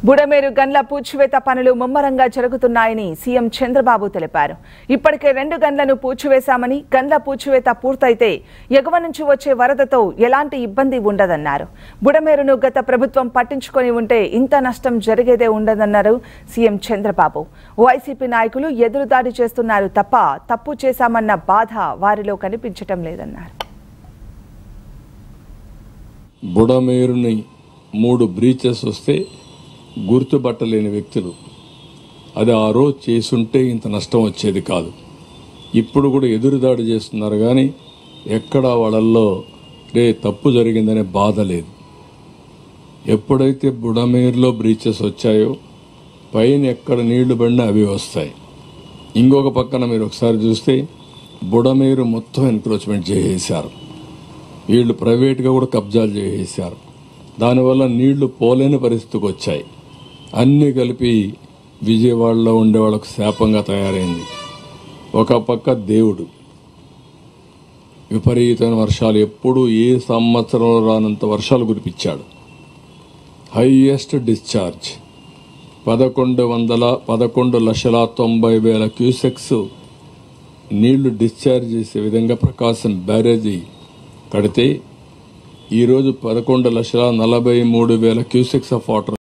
బుడమేరు గన్ల పూడ్చివేత పనులు ముమ్మరంగా జరుగుతున్నాయని సీఎం చంద్రబాబు తెలిపారు. ఇప్పటికే 2 గన్లను పూడ్చివేశామని, గన్ల పూడ్చివేత పూర్తయితే ఎగువ నుంచి వచ్చే వరదతో ఎలాంటి ఇబ్బంది ఉండదన్నారు. బుడమేరును గత ప్రభుత్వం పట్టించుకొని ఉంటే ఇంత నష్టం జరిగేదే ఉండదన్నారు సీఎం చంద్రబాబు. వైసీపీ నాయకులు ఎదురుదాడి చేస్తున్నారు తప్ప తప్పు చేశామన్న బాధ వారిలో కనిపించటం లేదన్నారు. బుడమేరుని 3 బ్రీచెస్ వస్తే గుర్తుపట్టలేని వ్యక్తులు అది ఆ రోజు చేసుంటే ఇంత నష్టం వచ్చేది కాదు. ఇప్పుడు కూడా ఎదురుదాడి చేస్తున్నారు కానీ ఎక్కడ వాళ్ళల్లో తప్పు జరిగిందనే బాధ లేదు. ఎప్పుడైతే బుడమేరులో బ్రీచెస్ వచ్చాయో పైన ఎక్కడ నీళ్లు పడినా అవి వస్తాయి. ఇంకొక పక్కన మీరు ఒకసారి చూస్తే బుడమేరు మొత్తం ఎన్క్రోచ్మెంట్ చేసేశారు. వీళ్ళు ప్రైవేట్గా కూడా కబ్జాలు చేసేశారు. దానివల్ల నీళ్లు పోలేని పరిస్థితికి వచ్చాయి. అన్నీ కలిపి విజయవాడలో ఉండే వాళ్ళకు శాపంగా తయారైంది. ఒక పక్క దేవుడు విపరీతమైన వర్షాలు, ఎప్పుడు ఏ సంవత్సరంలో రానంత వర్షాలు కురిపించాడు. హైయెస్ట్ డిశ్చార్జ్ 11,90,000 క్యూసెక్స్ నీళ్లు డిశ్చార్జ్ చేసే విధంగా ప్రకాశం బ్యారేజీ కడితే ఈరోజు 11,43,000 క్యూసెక్స్ ఆఫ్ వాటర్